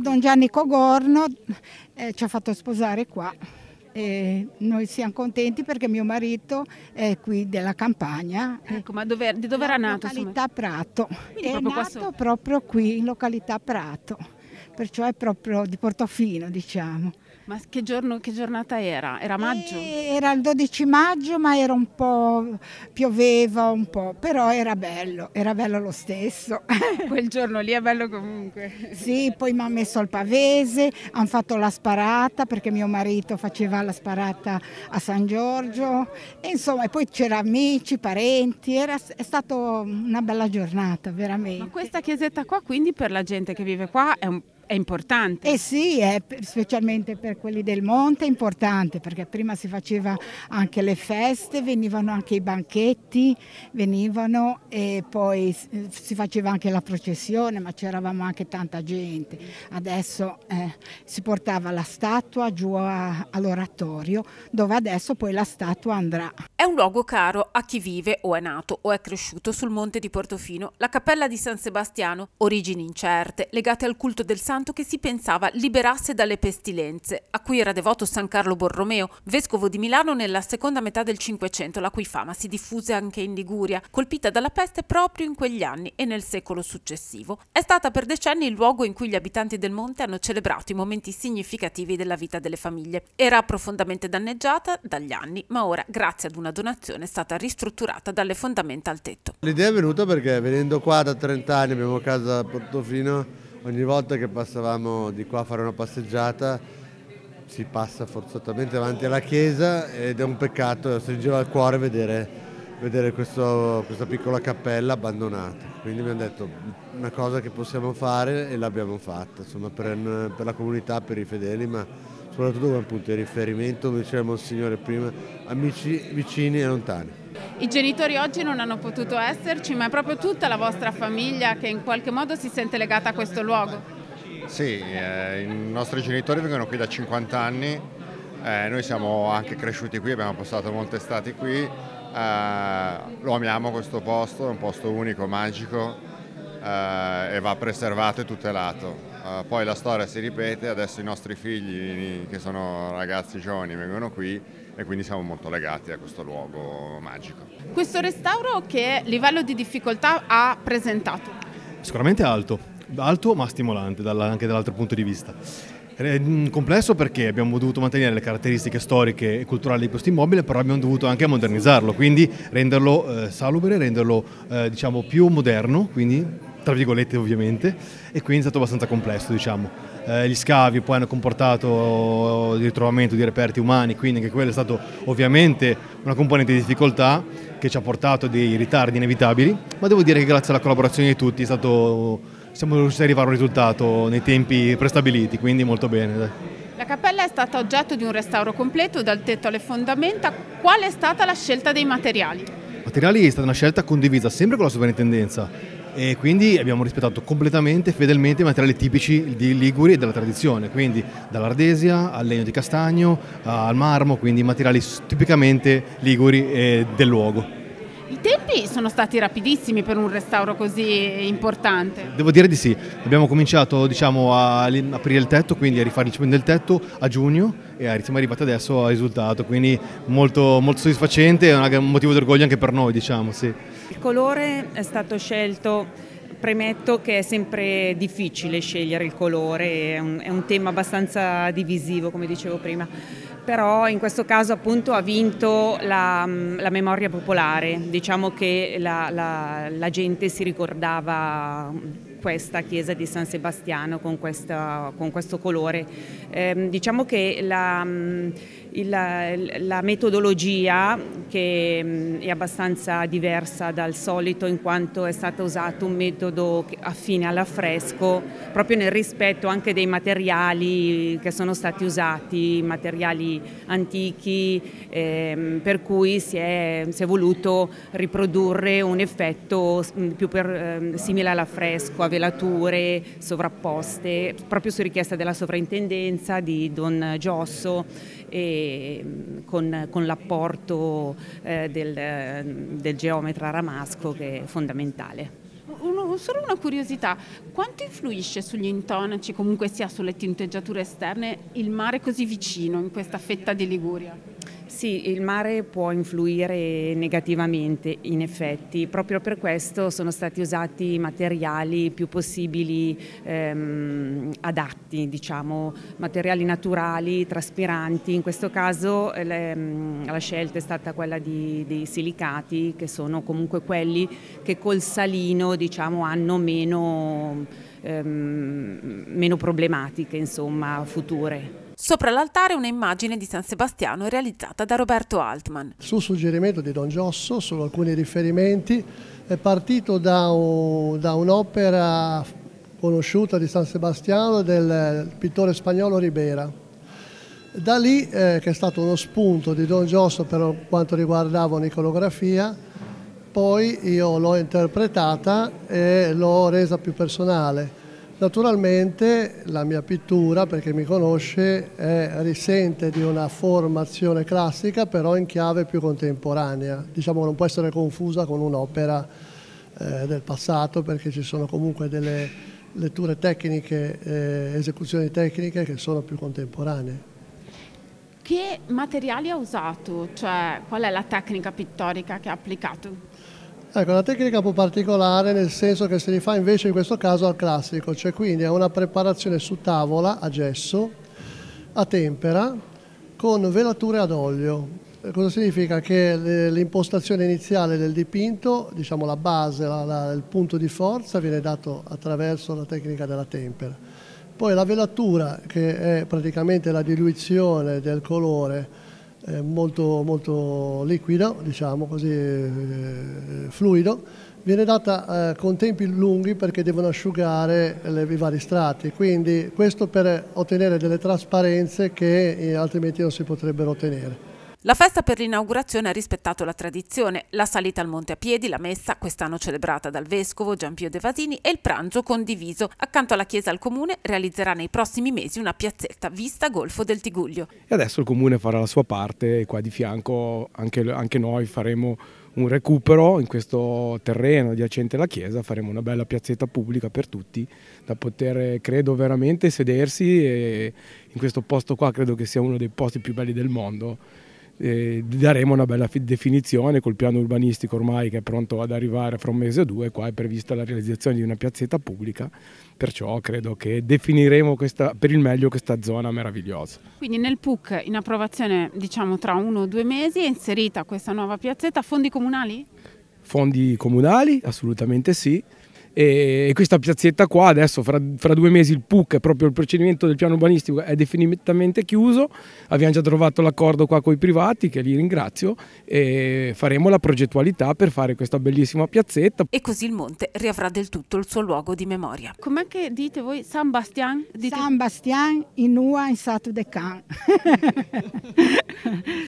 Don Gianni Cogorno ci ha fatto sposare qua. E noi siamo contenti perché mio marito è qui della campagna. Ecco, ma di dove era nato? Località Prato. Quindi È proprio nato proprio qui in località Prato, perciò è proprio di Portofino, diciamo. Ma che giornata era? Era maggio? Era il 12 maggio, ma era un po', pioveva un po', però era bello lo stesso. Quel giorno lì è bello comunque. Sì, poi mi ha messo il pavese, hanno fatto la sparata perché mio marito faceva la sparata a San Giorgio, e insomma, e poi c'erano amici, parenti, è stata una bella giornata, veramente. Ma questa chiesetta qua, quindi per la gente che vive qua è importante? Eh sì, specialmente per quelli del monte è importante, perché prima si faceva anche le feste, venivano anche i banchetti, venivano, e poi si faceva anche la processione, ma c'eravamo anche tanta gente. Adesso si portava la statua giù all'oratorio, dove adesso poi la statua andrà. È un luogo caro a chi vive o è nato o è cresciuto sul monte di Portofino, la cappella di San Sebastiano, origini incerte, legate al culto del santo che si pensava liberasse dalle pestilenze, a cui era devoto San Carlo Borromeo, vescovo di Milano nella seconda metà del Cinquecento, la cui fama si diffuse anche in Liguria, colpita dalla peste proprio in quegli anni e nel secolo successivo. È stata per decenni il luogo in cui gli abitanti del monte hanno celebrato i momenti significativi della vita delle famiglie. Era profondamente danneggiata dagli anni, ma ora, grazie ad una donazione, è stata ristrutturata dalle fondamenta al tetto. L'idea è venuta perché venendo qua da 30 anni, abbiamo casa a Portofino, ogni volta che passavamo di qua a fare una passeggiata si passa forzatamente davanti alla chiesa ed è un peccato, stringeva il cuore vedere questa piccola cappella abbandonata. Quindi abbiamo detto una cosa che possiamo fare e l'abbiamo fatta, insomma, per la comunità, per i fedeli, ma soprattutto come punto di riferimento, come diceva Monsignore prima, amici vicini e lontani. I genitori oggi non hanno potuto esserci, ma è proprio tutta la vostra famiglia che in qualche modo si sente legata a questo luogo? Sì, i nostri genitori vengono qui da 50 anni, noi siamo anche cresciuti qui, abbiamo passato molte estati qui, lo amiamo questo posto, è un posto unico, magico e va preservato e tutelato. Poi la storia si ripete, adesso i nostri figli che sono ragazzi giovani vengono qui e quindi siamo molto legati a questo luogo magico. Questo restauro che livello di difficoltà ha presentato? Sicuramente alto ma stimolante anche dall'altro punto di vista. È complesso perché abbiamo dovuto mantenere le caratteristiche storiche e culturali di questo immobile, però abbiamo dovuto anche modernizzarlo, quindi renderlo salubre, renderlo diciamo più moderno, quindi tra virgolette ovviamente, e quindi è stato abbastanza complesso, diciamo. Gli scavi poi hanno comportato il ritrovamento di reperti umani, quindi anche quello è stato ovviamente una componente di difficoltà che ci ha portato dei ritardi inevitabili, ma devo dire che grazie alla collaborazione di tutti siamo riusciti ad arrivare a un risultato nei tempi prestabiliti, quindi molto bene. Dai. La cappella è stata oggetto di un restauro completo dal tetto alle fondamenta. Qual è stata la scelta dei materiali? Materiali è stata una scelta condivisa sempre con la sovrintendenza e quindi abbiamo rispettato completamente, fedelmente i materiali tipici di Liguri e della tradizione, quindi dall'ardesia al legno di castagno al marmo, quindi materiali tipicamente liguri e del luogo. I tempi sono stati rapidissimi per un restauro così importante. Devo dire di sì, abbiamo cominciato diciamo, a aprire il tetto, quindi a rifare il cemento del tetto a giugno e siamo arrivati adesso al risultato, quindi molto, molto soddisfacente e un motivo di orgoglio anche per noi, diciamo, sì. Il colore è stato scelto, premetto che è sempre difficile scegliere il colore, è un tema abbastanza divisivo come dicevo prima, però in questo caso appunto ha vinto la memoria popolare, diciamo che la gente si ricordava questa chiesa di San Sebastiano con questo colore. Diciamo che la metodologia, che è abbastanza diversa dal solito in quanto è stato usato un metodo affine all'affresco, proprio nel rispetto anche dei materiali che sono stati usati, materiali antichi, per cui si è voluto riprodurre un effetto più simile all'affresco, a velature sovrapposte, proprio su richiesta della sovrintendenza di Don Giosso e con l'apporto del geometra Ramasco, che è fondamentale. Ho solo una curiosità, quanto influisce sugli intonaci, comunque sia sulle tinteggiature esterne, il mare così vicino in questa fetta di Liguria? Sì, il mare può influire negativamente, in effetti. Proprio per questo sono stati usati materiali più possibili adatti, diciamo, materiali naturali, traspiranti. In questo caso la scelta è stata quella dei silicati, che sono comunque quelli che col salino, diciamo, hanno meno problematiche, insomma, future. Sopra l'altare una immagine di San Sebastiano realizzata da Roberto Altman. Su suggerimento di Don Giosso, su alcuni riferimenti, è partito da un'opera conosciuta di San Sebastiano del pittore spagnolo Ribera. Da lì, che è stato uno spunto di Don Giosso per quanto riguardava un'iconografia, poi io l'ho interpretata e l'ho resa più personale. Naturalmente la mia pittura, per chi mi conosce, risente di una formazione classica, però in chiave più contemporanea. Diciamo che non può essere confusa con un'opera del passato, perché ci sono comunque delle letture tecniche, esecuzioni tecniche che sono più contemporanee. Che materiali ha usato? Cioè, qual è la tecnica pittorica che ha applicato? Ecco, una tecnica un po' particolare, nel senso che si rifà invece in questo caso al classico, cioè quindi a una preparazione su tavola a gesso, a tempera, con velature ad olio. Cosa significa? Che l'impostazione iniziale del dipinto, diciamo la base, il punto di forza, viene dato attraverso la tecnica della tempera. Poi la velatura, che è praticamente la diluizione del colore, molto, molto liquido, diciamo così, fluido, viene data con tempi lunghi perché devono asciugare i vari strati, quindi questo per ottenere delle trasparenze che altrimenti non si potrebbero ottenere. La festa per l'inaugurazione ha rispettato la tradizione, la salita al monte a piedi, la messa, quest'anno celebrata dal vescovo Giampio De Vasini, e il pranzo condiviso. Accanto alla chiesa il comune realizzerà nei prossimi mesi una piazzetta vista Golfo del Tigullio. E adesso il comune farà la sua parte e qua di fianco anche noi faremo un recupero in questo terreno adiacente alla chiesa, faremo una bella piazzetta pubblica per tutti da poter, credo, veramente sedersi, e in questo posto qua credo che sia uno dei posti più belli del mondo. Daremo una bella definizione col piano urbanistico ormai che è pronto ad arrivare fra un mese o due. Qua è prevista la realizzazione di una piazzetta pubblica, perciò credo che definiremo per il meglio questa zona meravigliosa. Quindi nel PUC in approvazione, diciamo, tra 1 o 2 mesi è inserita questa nuova piazzetta. Fondi comunali? Fondi comunali, assolutamente sì. E questa piazzetta qua adesso fra 2 mesi il PUC, proprio il procedimento del piano urbanistico, è definitivamente chiuso. Abbiamo già trovato l'accordo qua con i privati, che li ringrazio, e faremo la progettualità per fare questa bellissima piazzetta. E così il monte riavrà del tutto il suo luogo di memoria. Com'è che dite voi? San Bastian? San Bastian in Ua in Sato de Can.